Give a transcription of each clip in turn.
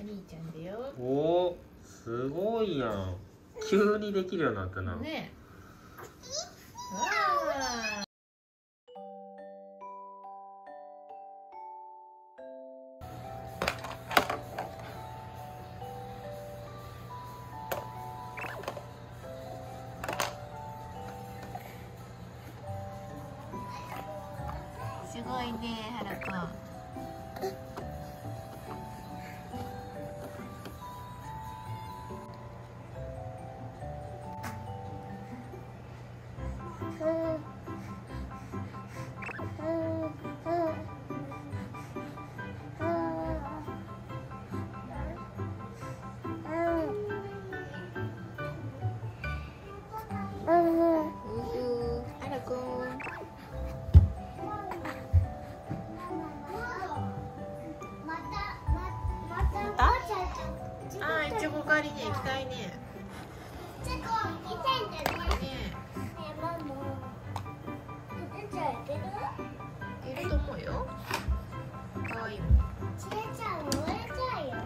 お兄ちゃんだよ。 おー、すごいやん。急にできるようになったな。 ね。わあ。すごいね、はるくん。あ、いちご狩りに行きたいね。 いちご行きたいんだよね。 ねママ、ちゃん行ける？ え、いると思うよ。可愛いもん。 ちえちゃん乗れちゃうよ。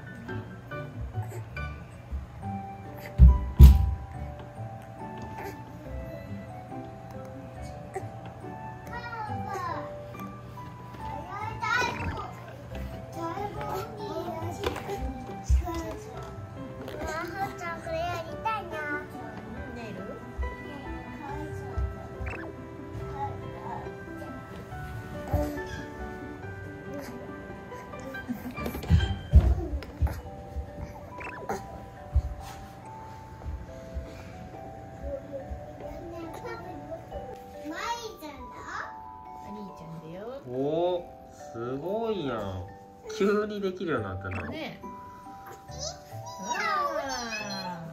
おー、すごいやん。急にできるようになったな。 ね。わあ。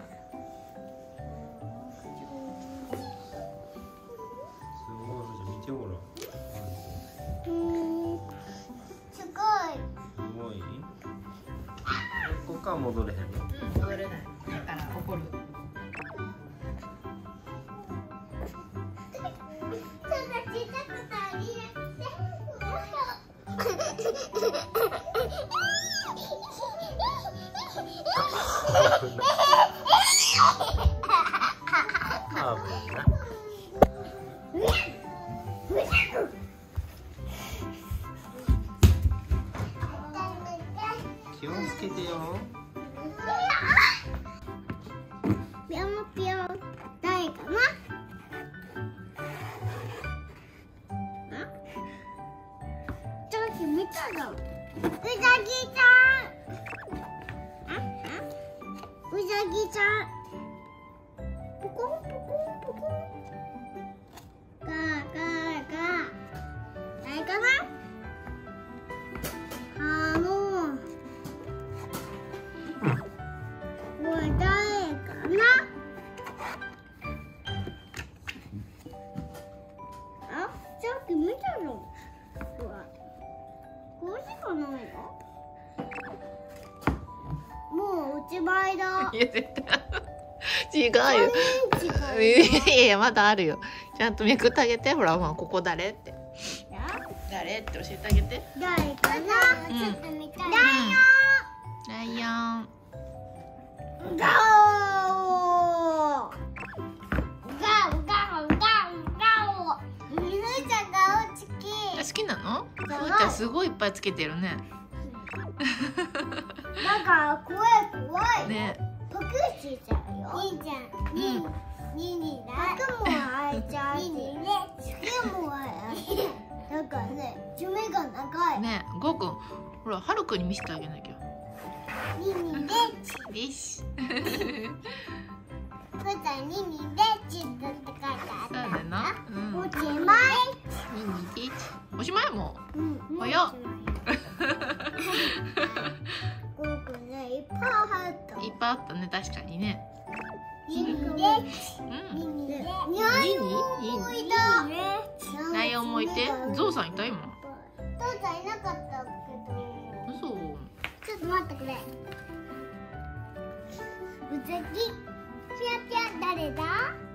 すごい、見てほら。 すごい。 すごい。ここから戻れへんの。 うん、戻れない。だから怒る。 気をつけてよ。 ぴょんぴょん、誰かな？ちょっと見たの。うさぎちゃん。うさぎちゃん。ポコンポコンポコン。ガーガーガー。誰かな？これ誰かな？あ、さっき見たの。これしかないの？もうおしまいだ。 いや、絶対違うよ。いやいや、まだあるよ。ちゃんとめくってあげて。ほら、ここ誰って。誰って教えてあげて。 誰かな？ちょっと見たい。 ライオン。 ガオ。ガオガオガオガオ。みぬちゃんが好き。 好きなの？ふーちゃんすごいいっぱいつけてるね。 だから怖い。 ね。 パクしちゃうよ。いいじゃん。にパクも開いちゃうし。手も開いちゃう。だからね、爪が長い。 ね、ゴーくん、ほら、はるくんに見せてあげなきゃ。 ニニレッチ。 です。 ふーちゃんニニレッチって書いてあった。 そうだな。 おしまい。 ニニです。おしまいも。早っ。 ゴーくんね、いっぱい入った。 いっぱいあったね、確かにね。 ニニレッチ。 うん。 ニニレッチ。 ライオンもいて、ゾウさんいた今。 父さんいなかったけど。 嘘。 ちょっと待ってくれ。うさぎ。ぴゃぴゃ、誰だ？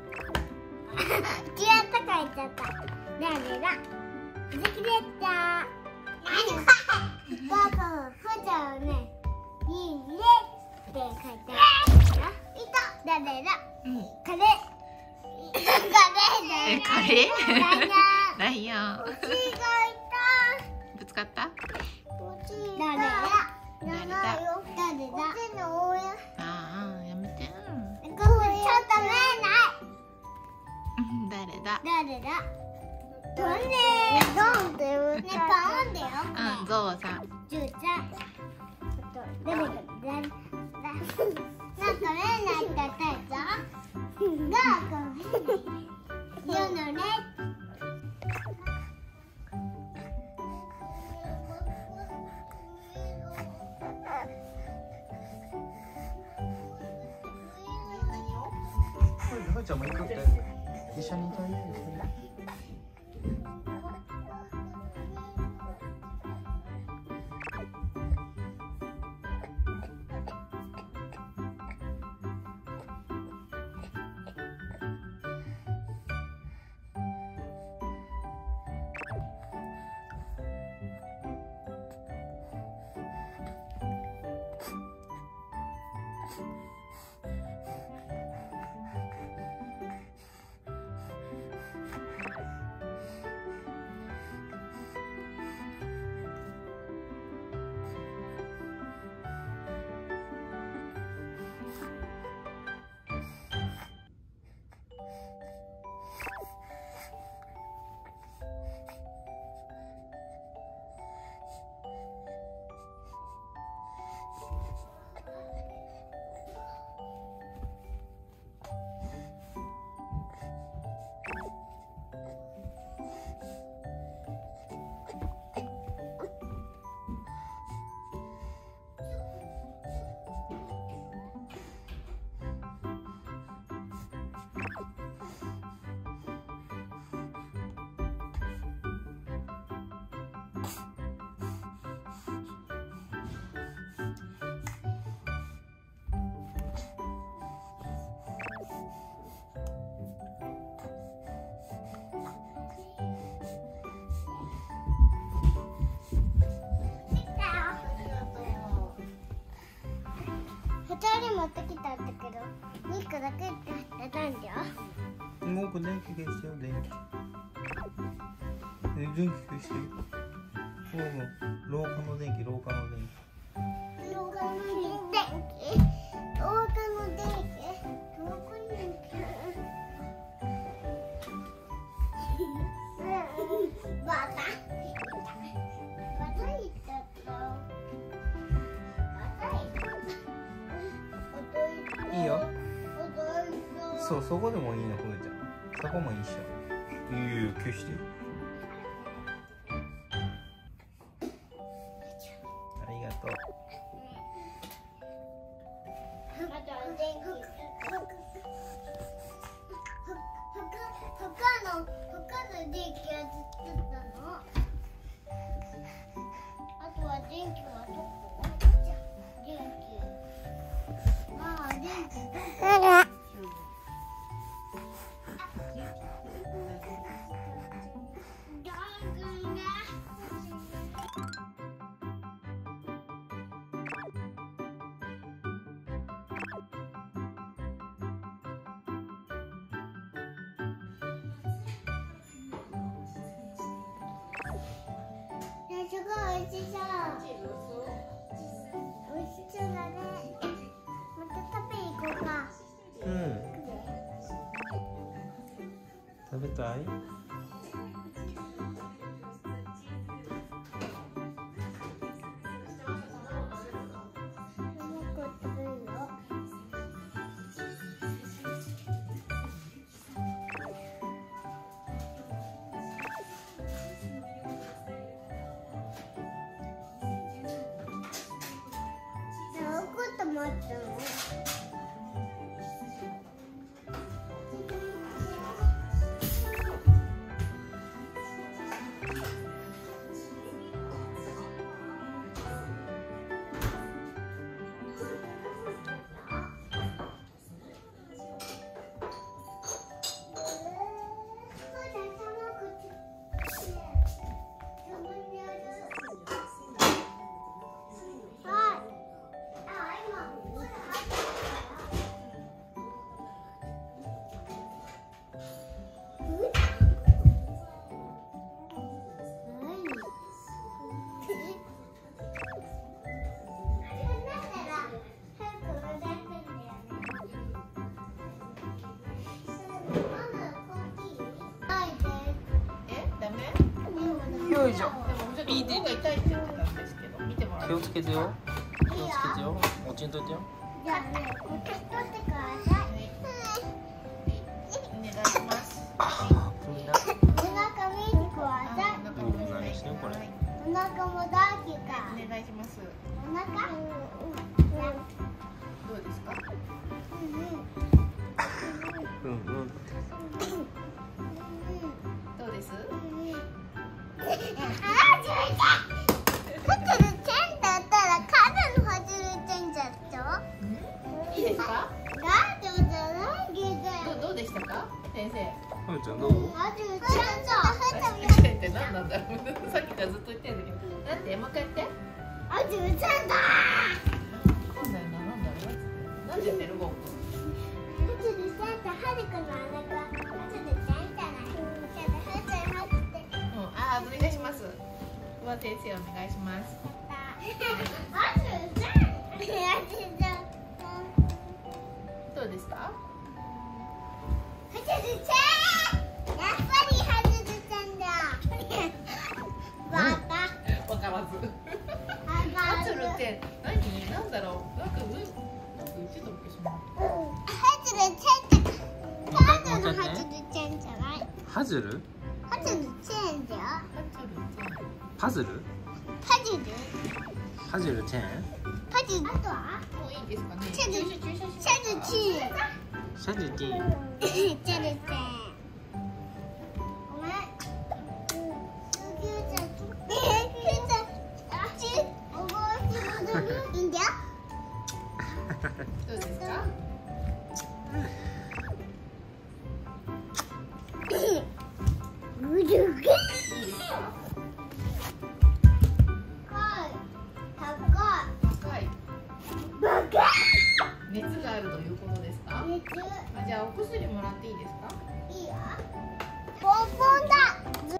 違った書いちゃった。誰だ？うさぎでした。ふーちゃんはね、 いねって書いてある。いた。誰だ。カレー。 カレー？ライオン。 虫がいた。 ぶつかった？ 誰だ。 誰だ？ああ、やめて。 ちょっと見えない。 誰だ？ 誰だ。ドンって言う。ね、パンだよ。 ゾウさん。 ジュウちゃん。誰だ。なんか見えないって言ったやつ。が、言うのね。 ふーちゃんも行くって。一緒に行って。 持ってきたんだけど、2個だけって入ってたんだよ。 もう電気消してよ、電気。電気消してよ。廊下の電気、廊下の電気。 廊下の電気。廊下の電気。廊下の電気。バタ。バタいった。 いいよ。そう、そこでもいいの、ふーちゃん。そこも一緒。いいよ、消して。ありがとう。 他の電気は作ったの。あとは電気はどこ？電気。ああ、電気どこ？すごい美味しそう。美味しそうだね。また食べに行こうか。 うん。食べたい？ 待ってもいしょ。 気をつけてよ。気をつけてよ。落ちんといてよ。 じゃあね、こっち取ってください。 お願いします。 お腹見てください。 何してんこれ。 お腹も大きいから。 お願いします。 お腹。 どうですか？ うんうん。 どうです？いいですか？どうでしたか？先生。 はるちゃんどう？ って何なんだろう。さっきからずっと言ってるんだけど。だってもう一回やって。なんだよな、なんだろう。なんでやってるゴン君。あ、お願いします。うわ、先生お願いします。どうですか？わからず。ハズルって何？なんだろう。なんか言ってたっけその。 ハズル？パズル？パズルチェーン？ もういいですかね。 シャズティー。 どうですか？いいですか？高い。熱があるということですか？じゃあお薬もらっていいですか？ ポンポンだ。次。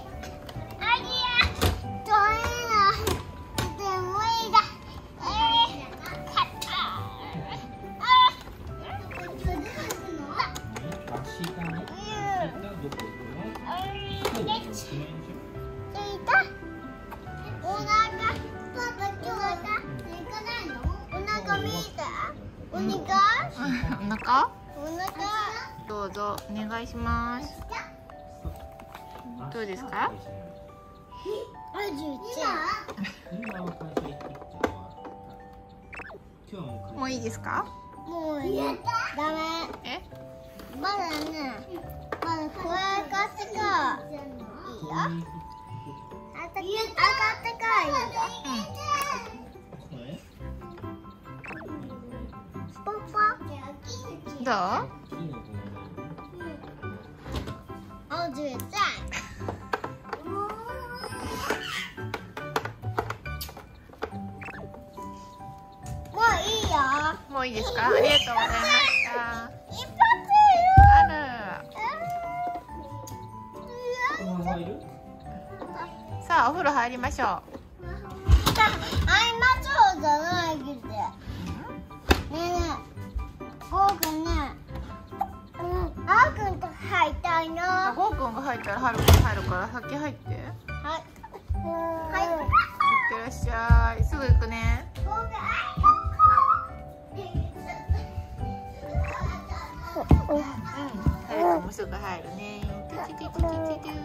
お腹？どうぞお願いします。どうですか？もういいですか？ もういい。ダメ。 え？ まだね。まだこれ買ってからいいよ。あったかいよ。ポンポン。 どう？もういいですか？ありがとうございました。さあお風呂入りましょう。 じゃないけど。ねえねえ、ゴーくんね。あーくんと入りたいな。 ゴーくんが入ったらはるくん入るから先入って。 はい。 いってらっしゃい。すぐ行くね。 ゴーくん、 はるくんもすぐ入るね。